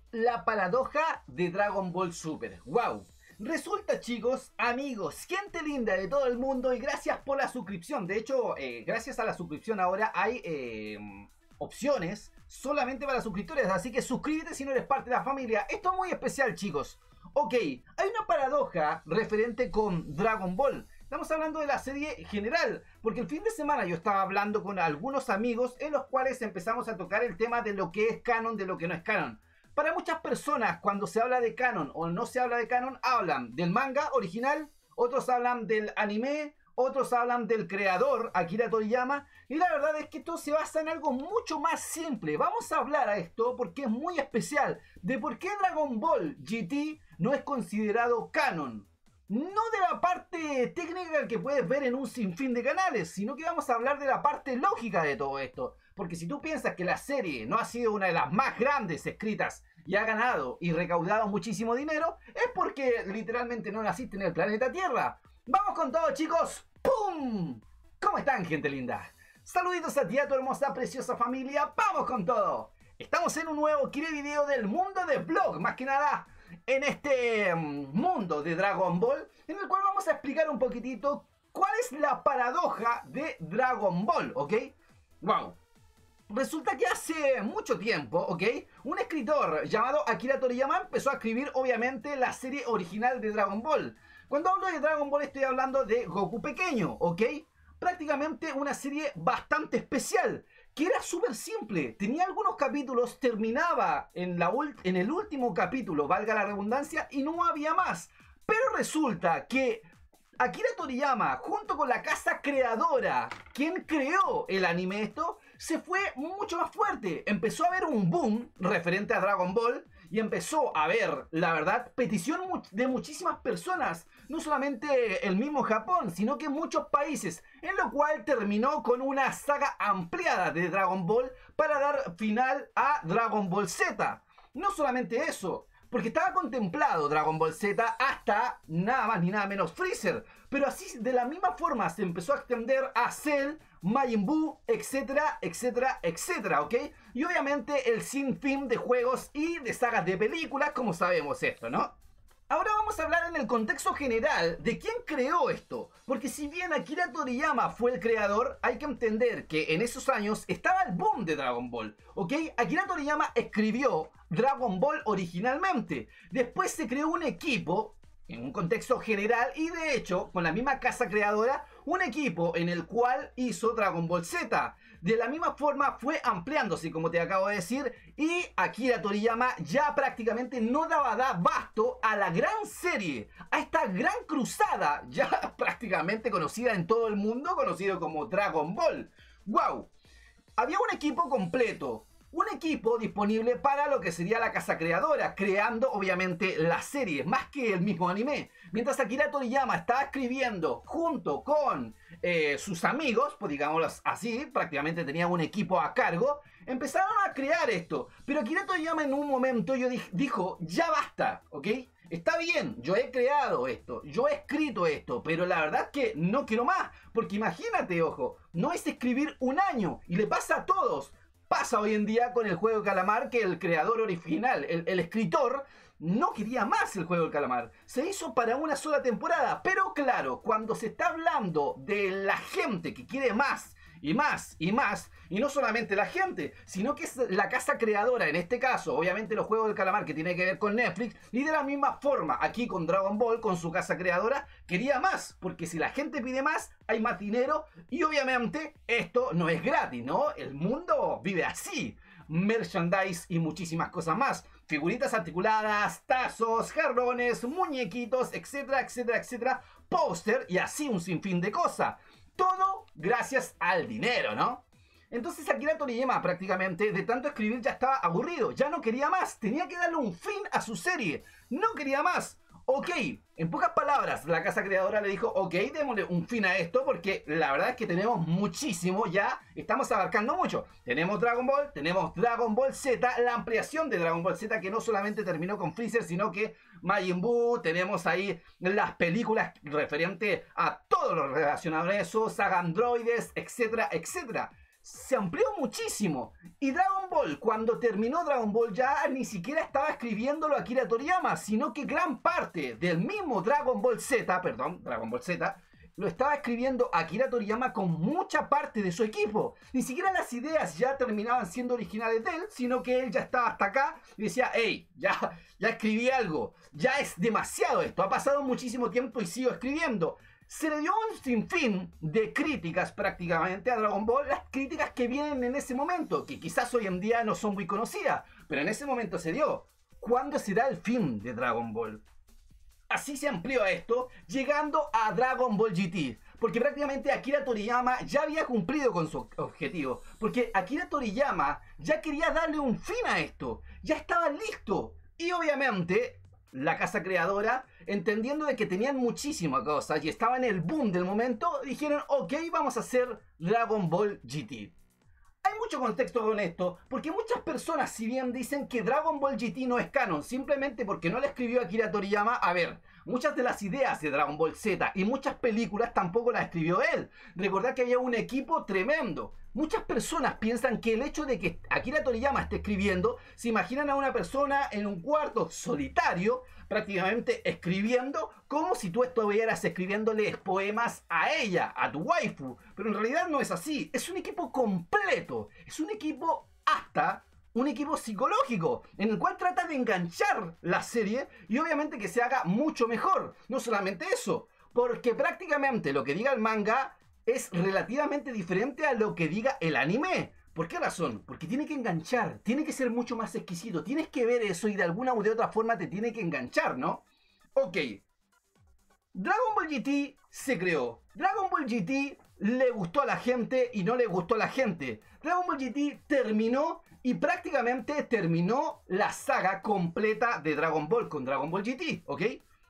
La paradoja de Dragon Ball Super. ¡Wow! Resulta, chicos, amigos, gente linda de todo el mundo, y gracias por la suscripción. De hecho, gracias a la suscripción ahora hay opciones solamente para suscriptores. Así que suscríbete si no eres parte de la familia. Esto es muy especial, chicos. Ok, hay una paradoja referente con Dragon Ball. Estamos hablando de la serie general, porque el fin de semana yo estaba hablando con algunos amigos en los cuales empezamos a tocar el tema de lo que es canon, de lo que no es canon. Para muchas personas, cuando se habla de canon o no se habla de canon, hablan del manga original, otros hablan del anime, otros hablan del creador, Akira Toriyama, y la verdad es que esto se basa en algo mucho más simple. Vamos a hablar a esto porque es muy especial, de por qué Dragon Ball GT no es considerado canon. No de la parte técnica que puedes ver en un sinfín de canales, sino que vamos a hablar de la parte lógica de todo esto. Porque si tú piensas que la serie no ha sido una de las más grandes escritas y ha ganado y recaudado muchísimo dinero, es porque literalmente no naciste en el planeta Tierra. ¡Vamos con todo, chicos! ¡Pum! ¿Cómo están, gente linda? Saluditos a ti, a tu hermosa, preciosa familia. ¡Vamos con todo! Estamos en un nuevo video del mundo de vlog, más que nada en este mundo de Dragon Ball, en el cual vamos a explicar un poquitito cuál es la paradoja de Dragon Ball, ¿ok? Wow. Resulta que hace mucho tiempo, ¿ok? Un escritor llamado Akira Toriyama empezó a escribir, obviamente, la serie original de Dragon Ball. Cuando hablo de Dragon Ball estoy hablando de Goku pequeño, ¿ok? Prácticamente una serie bastante especial, que era súper simple. Tenía algunos capítulos, terminaba en el último capítulo, valga la redundancia, y no había más. Pero resulta que Akira Toriyama, junto con la casa creadora, quien creó el anime esto, se fue mucho más fuerte. Empezó a haber un boom referente a Dragon Ball y empezó a haber, la verdad, petición de muchísimas personas. No solamente el mismo Japón, sino que muchos países. En lo cual terminó con una saga ampliada de Dragon Ball para dar final a Dragon Ball Z. No solamente eso, porque estaba contemplado Dragon Ball Z hasta nada más ni nada menos Freezer. Pero así de la misma forma se empezó a extender a Cell, Majin Buu, etcétera, etcétera, etcétera, ¿ok? Y obviamente el sinfín de juegos y de sagas de películas, como sabemos esto, ¿no? Ahora vamos a hablar en el contexto general de quién creó esto. Porque si bien Akira Toriyama fue el creador, hay que entender que en esos años estaba el boom de Dragon Ball, ¿ok? Akira Toriyama escribió Dragon Ball originalmente. Después se creó un equipo en un contexto general y de hecho con la misma casa creadora, un equipo en el cual hizo Dragon Ball Z. De la misma forma fue ampliándose, como te acabo de decir, y Akira Toriyama ya prácticamente no daba abasto a la gran serie, a esta gran cruzada ya prácticamente conocida en todo el mundo, conocido como Dragon Ball. ¡Wow! Había un equipo completo. Un equipo disponible para lo que sería la casa creadora, creando obviamente la serie, más que el mismo anime. Mientras Akira Toriyama estaba escribiendo junto con sus amigos, pues digámoslo así, prácticamente tenía un equipo a cargo, empezaron a crear esto. Pero Akira Toriyama en un momento dijo, ya basta, ¿ok? Está bien, yo he creado esto, yo he escrito esto, pero la verdad es que no quiero más. Porque imagínate, ojo, no es escribir un año y le pasa a todos. Pasa hoy en día con el juego de calamar que el creador original, el escritor, no quería más el juego del calamar. Se hizo para una sola temporada. Pero claro, cuando se está hablando de la gente que quiere más y más y más, y no solamente la gente, sino que es la casa creadora, en este caso, obviamente los juegos del calamar que tiene que ver con Netflix, y de la misma forma, aquí con Dragon Ball, con su casa creadora, quería más, porque si la gente pide más, hay más dinero, y obviamente esto no es gratis, ¿no? El mundo vive así. Merchandise y muchísimas cosas más. Figuritas articuladas, tazos, jarrones, muñequitos, etcétera, etcétera, etcétera. Póster y así un sinfín de cosas. Todo gracias al dinero, ¿no? Entonces Akira Toriyama prácticamente de tanto escribir ya estaba aburrido, ya no quería más, tenía que darle un fin a su serie, no quería más. Ok, en pocas palabras, la casa creadora le dijo, ok, démosle un fin a esto porque la verdad es que tenemos muchísimo, ya estamos abarcando mucho. Tenemos Dragon Ball Z, la ampliación de Dragon Ball Z que no solamente terminó con Freezer, sino que Majin Buu, tenemos ahí las películas referentes a todo lo relacionado a eso, saga androides, etcétera, etcétera. se amplió muchísimo. Y Dragon Ball, cuando terminó Dragon Ball, ya ni siquiera estaba escribiéndolo Akira Toriyama, sino que gran parte del mismo Dragon Ball Z, lo estaba escribiendo Akira Toriyama con mucha parte de su equipo. Ni siquiera las ideas ya terminaban siendo originales de él, sino que él ya estaba hasta acá y decía, hey, ya escribí algo, ya es demasiado esto, ha pasado muchísimo tiempo y sigo escribiendo. Se le dio un sinfín de críticas prácticamente a Dragon Ball, las críticas que vienen en ese momento, que quizás hoy en día no son muy conocidas, pero en ese momento se dio. ¿Cuándo será el fin de Dragon Ball? Así se amplió esto, llegando a Dragon Ball GT. Porque prácticamente Akira Toriyama ya había cumplido con su objetivo. Porque Akira Toriyama ya quería darle un fin a esto. Ya estaba listo. Y obviamente la casa creadora, entendiendo de que tenían muchísimas cosas y estaba en el boom del momento, dijeron, ok, vamos a hacer Dragon Ball GT. Hay mucho contexto con esto, porque muchas personas, si bien dicen que Dragon Ball GT no es canon, simplemente porque no la escribió Akira Toriyama, a ver, muchas de las ideas de Dragon Ball Z y muchas películas tampoco las escribió él. Recordad que había un equipo tremendo. Muchas personas piensan que el hecho de que Akira Toriyama esté escribiendo, se imaginan a una persona en un cuarto solitario, prácticamente escribiendo, como si tú estuvieras escribiéndole poemas a ella, a tu waifu. Pero en realidad no es así, es un equipo completo, es un equipo hasta un equipo psicológico, en el cual trata de enganchar la serie y obviamente que se haga mucho mejor. No solamente eso, porque prácticamente lo que diga el manga es relativamente diferente a lo que diga el anime. ¿Por qué razón? Porque tiene que enganchar, tiene que ser mucho más exquisito, tienes que ver eso y de alguna u de otra forma te tiene que enganchar, ¿no? Ok, Dragon Ball GT se creó. Dragon Ball GT le gustó a la gente y no le gustó a la gente. Dragon Ball GT terminó y prácticamente terminó la saga completa de Dragon Ball con Dragon Ball GT, ¿ok?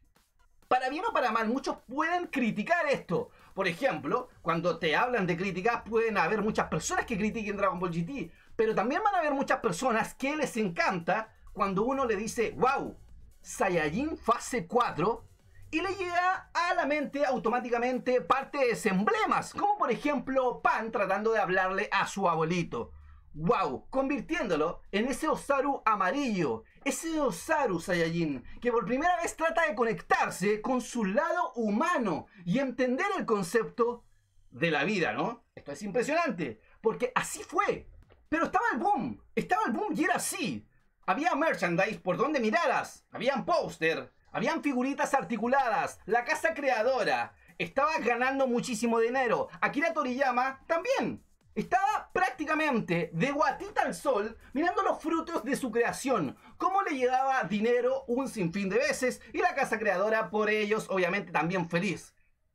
Para bien o para mal, muchos pueden criticar esto. Por ejemplo, cuando te hablan de críticas, pueden haber muchas personas que critiquen Dragon Ball GT, pero también van a haber muchas personas que les encanta cuando uno le dice, wow, Saiyajin fase 4, y le llega a la mente automáticamente partes emblemas, como por ejemplo Pan tratando de hablarle a su abuelito. Wow, convirtiéndolo en ese Osaru amarillo, ese Osaru Saiyajin, que por primera vez trata de conectarse con su lado humano y entender el concepto de la vida, ¿no? Esto es impresionante, porque así fue. Pero estaba el boom y era así. Había merchandise por donde miraras, habían póster, habían figuritas articuladas, la casa creadora estaba ganando muchísimo dinero. Akira Toriyama también. Estaba prácticamente de guatita al sol mirando los frutos de su creación, cómo le llegaba dinero un sinfín de veces y la casa creadora por ellos obviamente también feliz.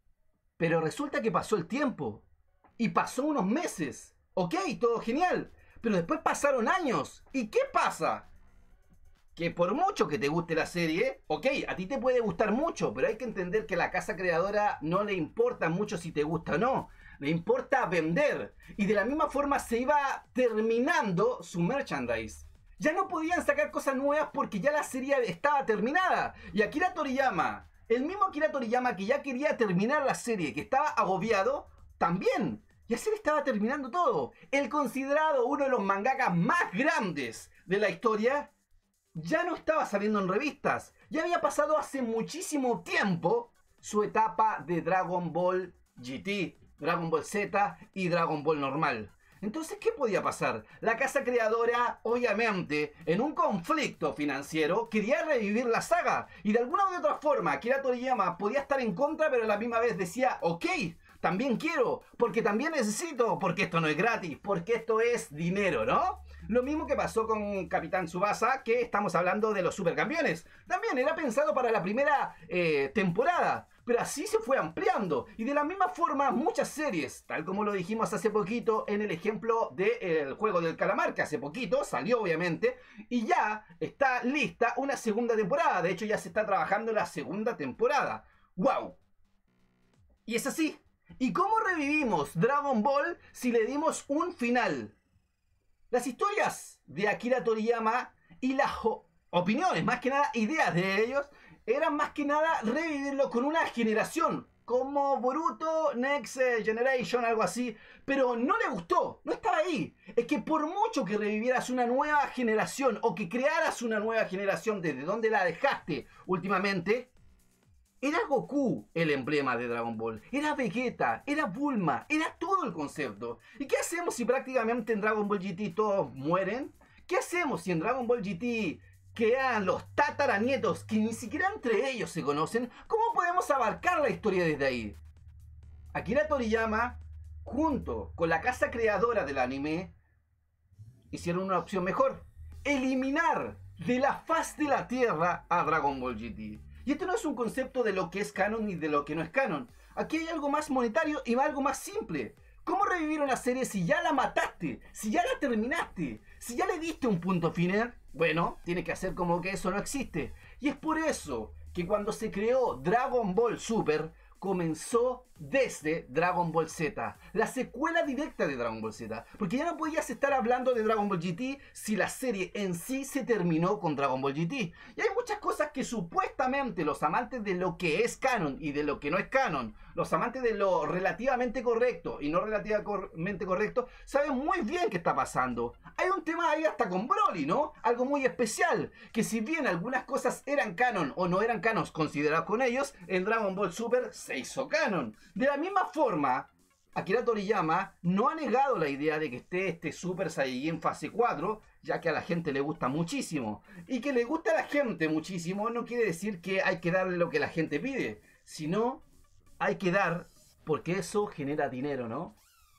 Pero resulta que pasó el tiempo y pasó unos meses, ok, todo genial, pero después pasaron años. ¿Y qué pasa? Que por mucho que te guste la serie, ok, a ti te puede gustar mucho, pero hay que entender que a la casa creadora no le importa mucho si te gusta o no. Le importa vender. Y de la misma forma se iba terminando su merchandise. Ya no podían sacar cosas nuevas porque ya la serie estaba terminada. Y Akira Toriyama, el mismo Akira Toriyama que ya quería terminar la serie, que estaba agobiado, también. Ya se le estaba terminando todo. El considerado uno de los mangakas más grandes de la historia, ya no estaba saliendo en revistas. Ya había pasado hace muchísimo tiempo su etapa de Dragon Ball GT, Dragon Ball Z y Dragon Ball normal. Entonces, ¿qué podía pasar? La casa creadora, obviamente, en un conflicto financiero, quería revivir la saga. Y de alguna u otra forma, Akira Toriyama podía estar en contra, pero a la misma vez decía, ok, también quiero, porque también necesito, porque esto no es gratis, porque esto es dinero, ¿no? Lo mismo que pasó con Capitán Tsubasa, que estamos hablando de los supercampeones. También era pensado para la primera temporada, pero así se fue ampliando. Y de la misma forma, muchas series, tal como lo dijimos hace poquito en el ejemplo del juego del calamar, que hace poquito salió obviamente, y ya está lista una segunda temporada. De hecho, ya se está trabajando la segunda temporada. ¡Wow! Y es así. ¿Y cómo revivimos Dragon Ball si le dimos un final? Las historias de Akira Toriyama y las opiniones, más que nada ideas de ellos, eran más que nada revivirlo con una generación como Boruto Next Generation, algo así, pero no le gustó, no estaba ahí. Es que por mucho que revivieras una nueva generación o que crearas una nueva generación desde donde la dejaste últimamente, era Goku el emblema de Dragon Ball, era Vegeta, era Bulma, era todo el concepto. ¿Y qué hacemos si prácticamente en Dragon Ball GT todos mueren? ¿Qué hacemos si en Dragon Ball GT quedan los tataranietos que ni siquiera entre ellos se conocen? ¿Cómo podemos abarcar la historia desde ahí? Akira Toriyama, junto con la casa creadora del anime, hicieron una opción mejor: eliminar de la faz de la tierra a Dragon Ball GT. Y esto no es un concepto de lo que es canon ni de lo que no es canon. Aquí hay algo más monetario y algo más simple. ¿Cómo revivir una serie si ya la mataste? Si ya la terminaste, si ya le diste un punto final. Bueno, tiene que hacer como que eso no existe. Y es por eso que cuando se creó Dragon Ball Super, comenzó desde Dragon Ball Z, la secuela directa de Dragon Ball Z, porque ya no podías estar hablando de Dragon Ball GT si la serie en sí se terminó con Dragon Ball GT. Y hay muchas cosas que supuestamente los amantes de lo que es canon y de lo que no es canon, los amantes de lo relativamente correcto y no relativamente correcto, saben muy bien qué está pasando. Hay un tema ahí hasta con Broly, ¿no? Algo muy especial, que si bien algunas cosas eran canon o no eran canon considerados con ellos, en Dragon Ball Super se hizo canon. De la misma forma, Akira Toriyama no ha negado la idea de que esté este Super Saiyajin fase 4, ya que a la gente le gusta muchísimo. Y que le gusta a la gente muchísimo no quiere decir que hay que darle lo que la gente pide, sino hay que dar porque eso genera dinero, ¿no?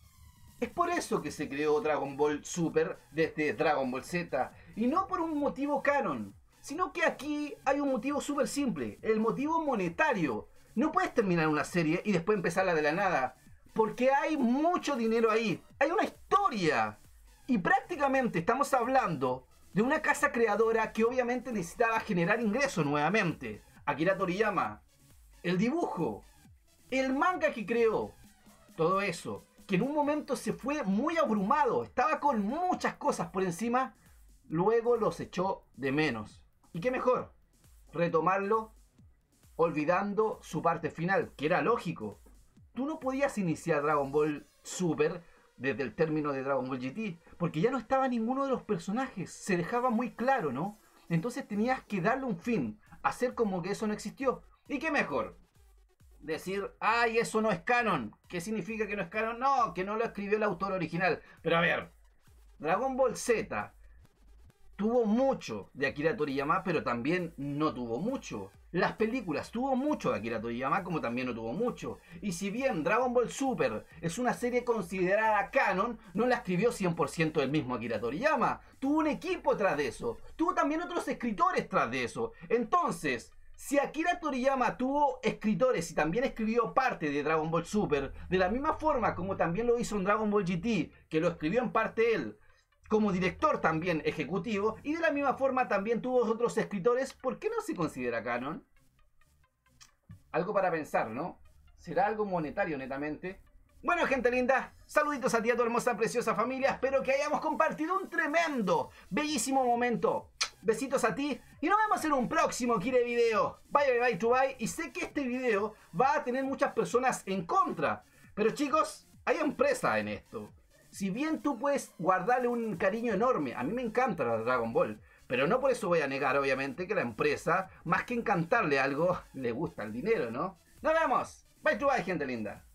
Es por eso que se creó Dragon Ball Super desde Dragon Ball Z, y no por un motivo canon, sino que aquí hay un motivo súper simple, el motivo monetario. No puedes terminar una serie y después empezarla de la nada, porque hay mucho dinero ahí, hay una historia. Y prácticamente estamos hablando de una casa creadora que obviamente necesitaba generar ingresos nuevamente. Akira Toriyama, el dibujo, el manga que creó, todo eso, que en un momento se fue muy abrumado, estaba con muchas cosas por encima, luego los echó de menos. ¿Y qué mejor? Retomarlo olvidando su parte final, que era lógico. Tú no podías iniciar Dragon Ball Super desde el término de Dragon Ball GT, porque ya no estaba ninguno de los personajes, se dejaba muy claro, ¿no? Entonces tenías que darle un fin, hacer como que eso no existió. ¿Y qué mejor? Decir, ay, eso no es canon. ¿Qué significa que no es canon? No, que no lo escribió el autor original. Pero a ver, Dragon Ball Z tuvo mucho de Akira Toriyama, pero también no tuvo mucho. Las películas tuvo mucho de Akira Toriyama, como también no tuvo mucho. Y si bien Dragon Ball Super es una serie considerada canon, no la escribió 100% el mismo Akira Toriyama. Tuvo un equipo tras de eso. Tuvo también otros escritores tras de eso. Entonces, si Akira Toriyama tuvo escritores y también escribió parte de Dragon Ball Super, de la misma forma como también lo hizo en Dragon Ball GT, que lo escribió en parte él, como director también ejecutivo, y de la misma forma también tuvo otros escritores, ¿por qué no se considera canon? Algo para pensar, ¿no? ¿Será algo monetario netamente? Bueno, gente linda, saluditos a ti, a tu hermosa, preciosa familia. Espero que hayamos compartido un tremendo, bellísimo momento. Besitos a ti y nos vemos en un próximo Kire video. Bye, bye, bye, to bye. Y sé que este video va a tener muchas personas en contra, pero chicos, hay empresa en esto. Si bien tú puedes guardarle un cariño enorme, a mí me encanta la Dragon Ball, pero no por eso voy a negar, obviamente, que la empresa, más que encantarle algo, le gusta el dinero, ¿no? Nos vemos. Bye to bye, gente linda.